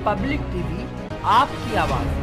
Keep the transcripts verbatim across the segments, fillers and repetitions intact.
Public TV, आपकी आवाज।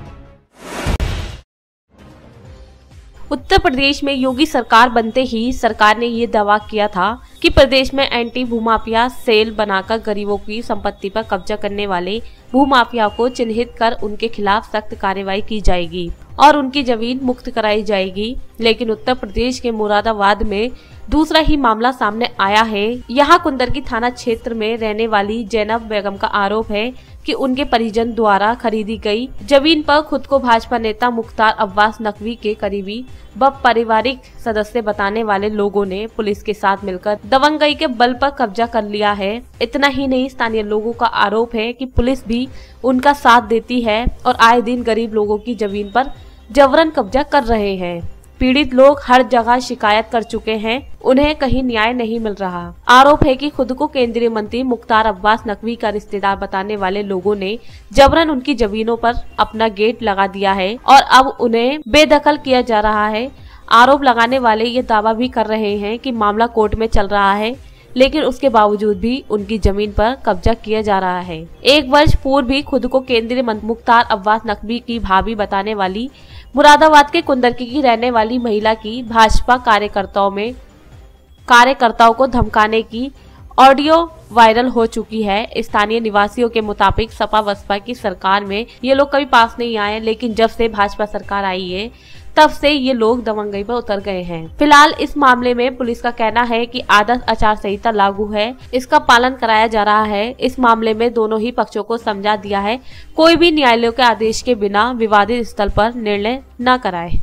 उत्तर प्रदेश में योगी सरकार बनते ही सरकार ने ये दावा किया था कि प्रदेश में एंटी भूमाफिया सेल बनाकर गरीबों की संपत्ति पर कब्जा करने वाले भूमाफिया को चिन्हित कर उनके खिलाफ सख्त कार्रवाई की जाएगी और उनकी जमीन मुक्त कराई जाएगी। लेकिन उत्तर प्रदेश के मुरादाबाद में दूसरा ही मामला सामने आया है। यहाँ कुंदरकी थाना क्षेत्र में रहने वाली जैनब बेगम का आरोप है कि उनके परिजन द्वारा खरीदी गई जमीन पर खुद को भाजपा नेता मुख्तार अब्बास नकवी के करीबी व पारिवारिक सदस्य बताने वाले लोगों ने पुलिस के साथ मिलकर दबंगई के बल पर कब्जा कर लिया है। इतना ही नहीं, स्थानीय लोगों का आरोप है कि पुलिस भी उनका साथ देती है और आए दिन गरीब लोगों की जमीन पर जबरन कब्जा कर रहे हैं। पीड़ित लोग हर जगह शिकायत कर चुके हैं, उन्हें कहीं न्याय नहीं मिल रहा। आरोप है कि खुद को केंद्रीय मंत्री मुख्तार अब्बास नकवी का रिश्तेदार बताने वाले लोगों ने जबरन उनकी जमीनों पर अपना गेट लगा दिया है और अब उन्हें बेदखल किया जा रहा है। आरोप लगाने वाले ये दावा भी कर रहे हैं कि मामला कोर्ट में चल रहा है, लेकिन उसके बावजूद भी उनकी जमीन पर कब्जा किया जा रहा है। एक वर्ष पूर्व भी खुद को केंद्रीय मंत्री मुख्तार अब्बास नकवी की भाभी बताने वाली मुरादाबाद के कुंदरकी की रहने वाली महिला की भाजपा कार्यकर्ताओं में कार्यकर्ताओं को धमकाने की ऑडियो वायरल हो चुकी है। स्थानीय निवासियों के मुताबिक सपा बसपा की सरकार में ये लोग कभी पास नहीं आए, लेकिन जब से भाजपा सरकार आई है तब से ये लोग दबंगई पर उतर गए हैं। फिलहाल इस मामले में पुलिस का कहना है कि आदर्श आचार संहिता लागू है, इसका पालन कराया जा रहा है। इस मामले में दोनों ही पक्षों को समझा दिया है, कोई भी न्यायालय के आदेश के बिना विवादित स्थल पर निर्णय न कराए।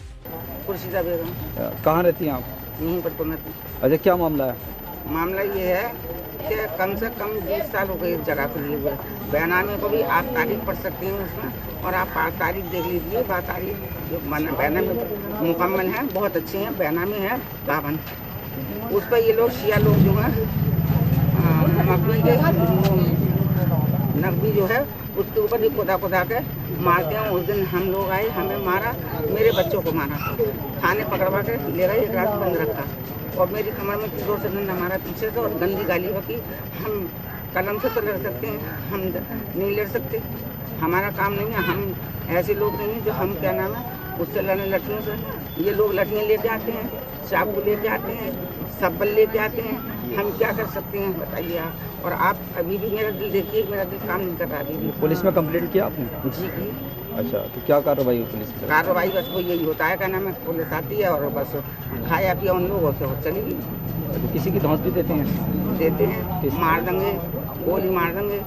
कहाँ रहती हैं आप? यहीं पर तो अच्छा, क्या मामला है? मामला ये है कि कम से कम बीस साल हो गए इस जगह को लिए हुए। बैनामे को भी आप तारीख पढ़ सकते हैं उसमें, और आप तारीख देख लीजिए। बा तारीख जो बैनामे मुकम्मल है, बहुत अच्छे हैं, बैनामे है बावन। उस पर ये लोग शिया लोग जो हैं नकवी के नकवी जो है उसके ऊपर ही खुदा खुदा के मारते हैं। उस दिन हम लोग आए, हमें मारा, मेरे बच्चों को मारा, थाने पकड़वा के ले गए, एक रात बंद रखा और मेरी कमर में जोर से डंडा मारा पीछे से और गंदी गाली बकी। हम कलम से तो लड़ सकते हैं, हम नहीं लड़ सकते, हमारा काम नहीं है। हम ऐसे लोग नहीं हैं जो हम क्या नाम है उससे लड़ने लठियों से। ये लोग लठियाँ लेके आते हैं, चाकू लेके आते हैं, सब्बल लेके आते हैं, हम क्या कर सकते हैं बताइए आप। और आप अभी भी मेरा दिल देखिए, मेरा दिल काम नहीं कर रहा अभी भी। पुलिस में कंप्लेंट किया आपने? जी की। अच्छा, तो क्या कार्रवाई हुई पुलिस की? कार्रवाई बस वो यही होता है, क्या नाम है, पुलिस आती है और बस खाया पिया उन लोगों से चली गई। तो किसी की धौंस भी देते हैं? देते हैं, मार देंगे, गोली मार देंगे।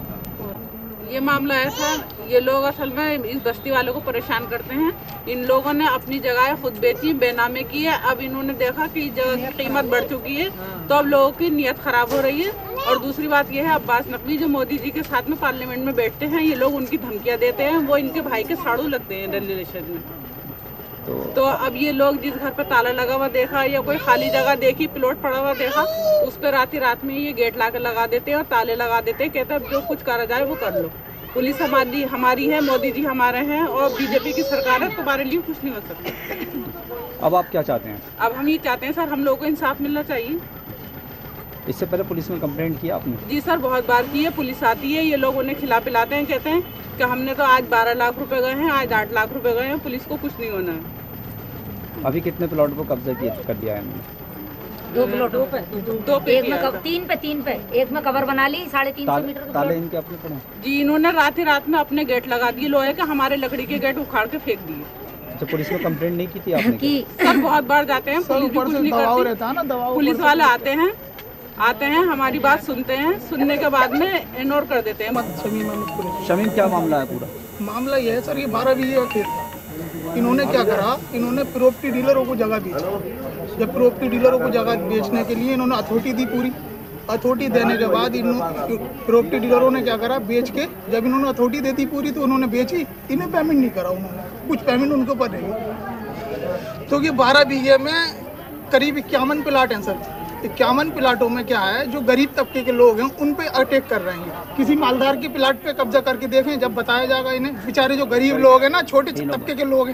ये मामला है सर, ये लोग असल में इस बस्ती वालों को परेशान करते हैं। इन लोगों ने अपनी जगह खुद बेची, बेनामे की है। अब इन्होंने देखा कि इस जगह की कीमत बढ़ चुकी है, तो अब लोगों की नीयत खराब हो रही है। और दूसरी बात यह है, अब्बास नकवी जो मोदी जी के साथ में पार्लियामेंट में बैठते हैं, ये लोग उनकी धमकियां देते हैं। वो इनके भाई के साड़ू लगते हैं रिलेशन में। तो, तो अब ये लोग जिस घर पे ताला लगा हुआ देखा या कोई खाली जगह देखी, प्लॉट पड़ा हुआ देखा, उस पर रात ही रात में ये गेट ला के लगा देते हैं और ताले लगा देते हैं। कहते हैं जो कुछ करा जाए वो कर लो। पुलिस हमारी हमारी है, मोदी जी हमारे हैं और बीजेपी की सरकार है, तुम्हारे लिए कुछ नहीं हो सकता। अब आप क्या चाहते हैं? अब हम ये चाहते हैं सर, हम लोगों को इंसाफ मिलना चाहिए। इससे पहले पुलिस में कंप्लेंट किया आपने? जी सर, बहुत बार की है। पुलिस आती है, ये लोग उन्हें खिला पिलाते हैं, कहते हैं कि हमने तो आज बारह लाख रुपए गए हैं, आज आठ लाख रुपए गए हैं, पुलिस को कुछ नहीं होना है। अभी कितने प्लॉट पर कब्जा किया कर दिया है इन्होंने? दो प्लॉटों पे, दो पे एक में कब, तीन पे तीन पे एक में कवर बना ली, साढ़े तीन सौ मीटर। ताले इनके अपने पड़े? जी, इन्होंने रात ही रात में अपने गेट लगा दिए लोहे के, हमारे लकड़ी के गेट उखाड़ के फेंक दिए। अच्छा, पुलिस में कंप्लेंट नहीं की थी आपने? की सर बहुत बार जाते हैं, पुलिस भी कुछ नहीं करती। पुलिस वाले आते हैं आते हैं हमारी बात सुनते हैं, सुनने के बाद में इग्नोर कर देते हैं। शमीम, क्या मामला है पूरा? मामला ये है सर, ये बारह बीघे खेत, इन्होंने क्या करा, इन्होंने प्रॉपर्टी डीलरों को जगह बेची। जब प्रॉपर्टी डीलरों को जगह बेचने के लिए इन्होंने अथॉरिटी दी, पूरी अथॉरिटी देने के बाद इन्होंने प्रॉपर्टी डीलरों ने क्या करा, बेच के जब इन्होंने अथॉरिटी देती पूरी तो उन्होंने बेची, इन्हें पेमेंट नहीं करा उन्होंने, कुछ पेमेंट उनके ऊपर नहीं। तो ये बारह बीघे में करीब इक्यावन प्लाट हैं सर। इक्यावन प्लाटों में क्या है, जो गरीब तबके के लोग हैं उन पे अटैक कर रहे हैं। किसी मालदार के प्लाट पे कब्जा करके देखें, जब बताया जाएगा इन्हें, बेचारे जो गरीब लोग हैं ना, छोटे तबके के लोग हैं,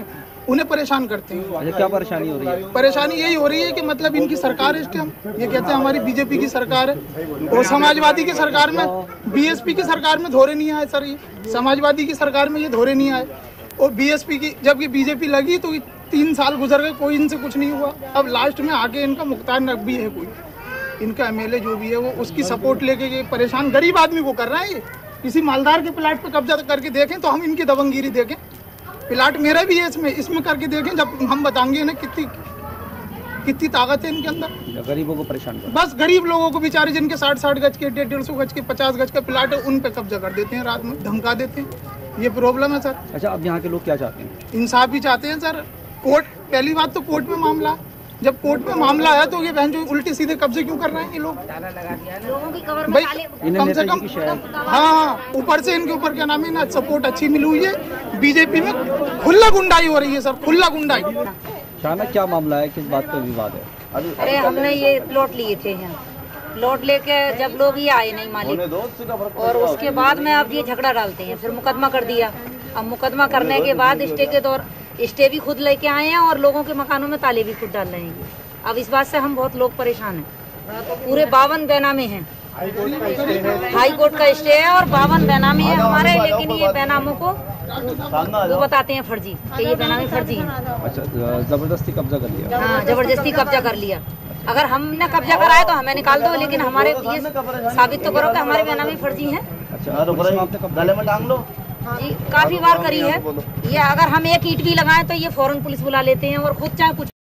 उन्हें परेशान करते हैं। अच्छा, क्या परेशानी हो रही है? परेशानी यही हो रही है कि मतलब इनकी सरकार है इस टाइम, ये कहते हैं हमारी बीजेपी की सरकार है, और समाजवादी की सरकार में, बीएसपी की सरकार में धोरे नहीं आए सर, ये समाजवादी की सरकार में ये धोरे नहीं आए, और बीएसपी की जबकि बीजेपी लगी तो तीन साल गुजर गए, कोई इनसे कुछ नहीं हुआ। अब लास्ट में आके इनका मुख्तार नकवी है कोई, इनका एमएलए जो भी है वो उसकी सपोर्ट लेके ये परेशान गरीब आदमी को कर रहा है। ये किसी मालदार के प्लाट पे कब्जा करके देखें तो हम इनकी दबंगगिरी देखें, प्लाट मेरा भी है इसमें, इसमें करके देखें, जब हम बताएंगे ना कितनी कितनी ताकत है इनके अंदर। गरीबों को परेशान कर, बस गरीब लोगों को बेचारे जिनके साठ साठ गज के, डेढ़ डेढ़ सौ गज के, पचास गज का प्लाट है, उन पे कब्जा कर देते हैं, रात में धमका देते हैं। ये प्रॉब्लम है सर। अच्छा, अब यहाँ के लोग क्या चाहते हैं? इंसाफ भी चाहते हैं सर। कोर्ट, पहली बात तो कोर्ट में मामला, जब कोर्ट में मामला है तो ये बहन जो उल्टे सीधे कब्जे क्यों कर रहे हैं ये लोग? लोगों की कवर में भाई ताले- कम से कम, हाँ, ऊपर से इनके ऊपर क्या नाम है ना, सपोर्ट अच्छी मिली हुई है। बीजेपी में खुला गुंडाई हो रही है सर, खुला गुंडाई। शाना, क्या मामला है, किस बात पर विवाद है? अरे हमने ये प्लॉट लिए थे यहाँ, प्लॉट लेके जब लोग ये आए नहीं मालिक, और उसके बाद में अब ये झगड़ा डालते हैं, फिर मुकदमा कर दिया। अब मुकदमा करने के बाद स्टे के दौर स्टे भी खुद लेके आए हैं, और लोगों के मकानों में ताले भी खुद डाल रहे हैं। अब इस बात से हम बहुत लोग परेशान हैं। पूरे बावन बैनामे हैं, हाई कोर्ट का स्टे है और बावन बैनामे हैं हमारे, लेकिन ये बैनामों को वो बताते हैं फर्जी, कि ये बैनामे फर्जी हैं। अच्छा, जबरदस्ती कब्जा कर लिया? हाँ, जबरदस्ती कब्जा कर लिया। अगर हमने कब्जा कराया तो हमें निकाल दो, लेकिन हमारे ये साबित तो करो कि हमारे बैनामे फर्जी हैं। अच्छा, तो आपने कब्जा जी काफी बार करी है ये। अगर हम एक ईंट भी लगाएं तो ये फौरन पुलिस बुला लेते हैं, और खुद चाहे कुछ